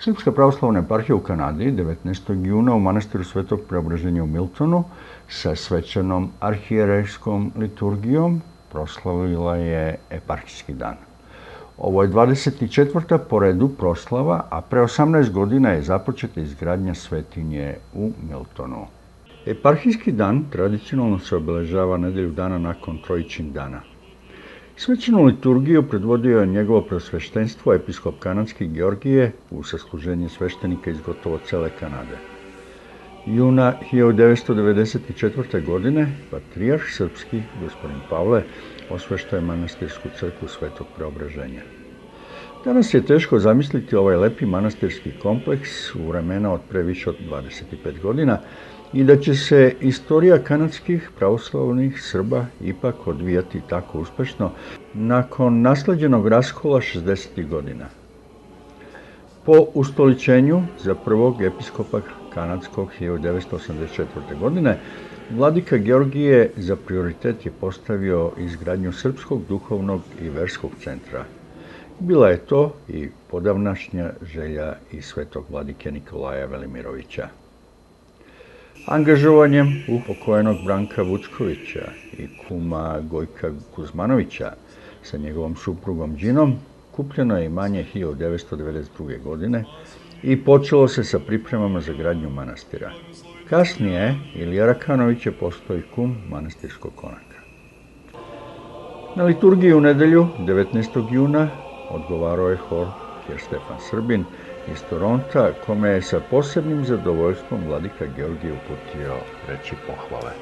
Srpska pravoslavna eparhija u Kanadi 19. juna u manastiru Svetog Preobraženja u Miltonu sa svečanom arhijerejskom liturgijom proslavila je eparhijski dan. Ovo je 24. po redu proslava, a pre 18 godina je započeta izgradnja svetinje u Miltonu. Eparhijski dan tradicionalno se obeležava nedelju dana nakon Trojičnih dana. Svečanu liturgiju predvodio je njegovo preosveštenstvo episkop kanadski Georgije u sasluženje sveštenika iz gotovo cele Kanade. Juna 1994. godine patrijarh srpski gospodin Pavle osveštao je manastirsku crkvu Svetog Preobraženja. Danas je teško zamisliti ovaj lepi manastirski kompleks u vremena od pre više od 25 godina i da će se istorija kanadskih pravoslavnih Srba ipak odvijati tako uspešno nakon nasleđenog raskola 60. godina. Po ustoličenju za prvog episkopa kanadskog 1984. godine, vladika Georgije za prioritet je postavio izgradnju srpskog duhovnog i verskog centra. Bila je to i podavnašnja želja i svetog vladike Nikolaja Velimirovića. Angažovanjem upokojenog Branka Vučkovića i kuma Gojka Kuzmanovića sa njegovom suprugom Đinom kupljeno je imanje 1992. godine i počelo se sa pripremama za gradnju manastira. Kasnije Ilija Rakanović je postao i kum manastirskog konaka. Na liturgiji u nedelju 19. juna odgovarao je hor Kjer Stefan Srbin iz Toronta, kome je sa posebnim zadovoljstvom vladika Georgije uputio reči pohvale.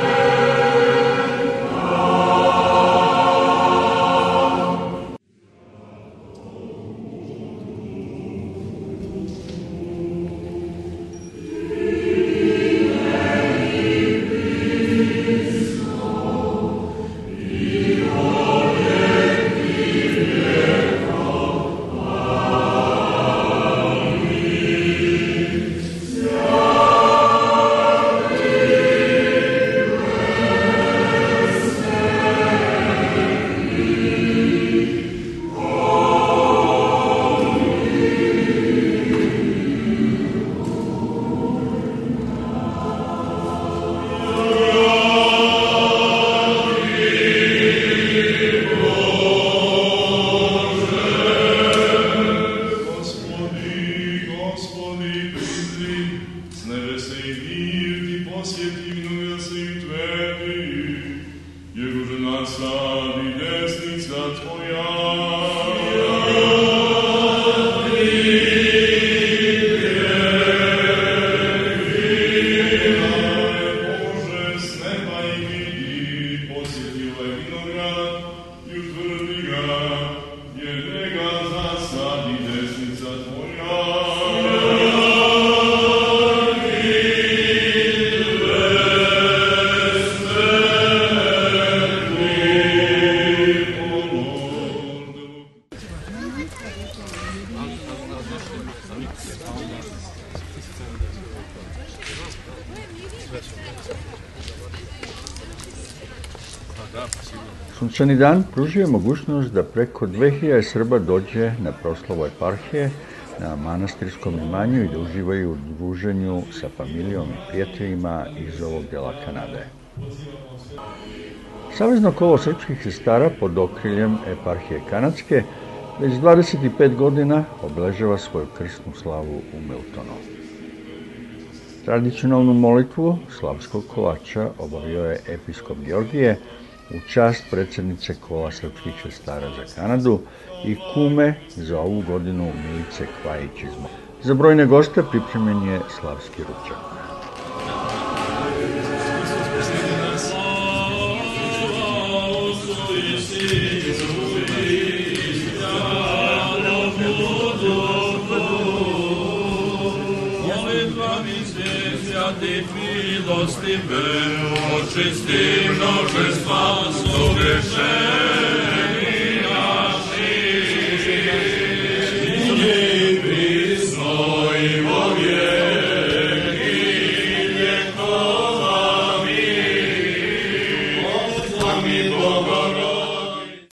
Sunčani dan pružio je mogućnost da preko 2000 Srba dođe na proslavu eparhije na manastirskom imanju i da uživaju u druženju sa familijom i prijateljima iz ovog dela Kanade. Savezno kolo srpskih sestara pod okriljem eparhije kanadske već 25 godina obeležava svoju krsnu slavu u Miltonu. Tradicionalnu molitvu slavskog kolača obavio je episkop Georgije u čast predsjednice kola srpskih sestara za Kanadu i kume za ovu godinu Milice Kvajić iz Moskve. Za brojne goste pripremljen je slavski ručak. Milosti me, očisti množestva zlogrešenja.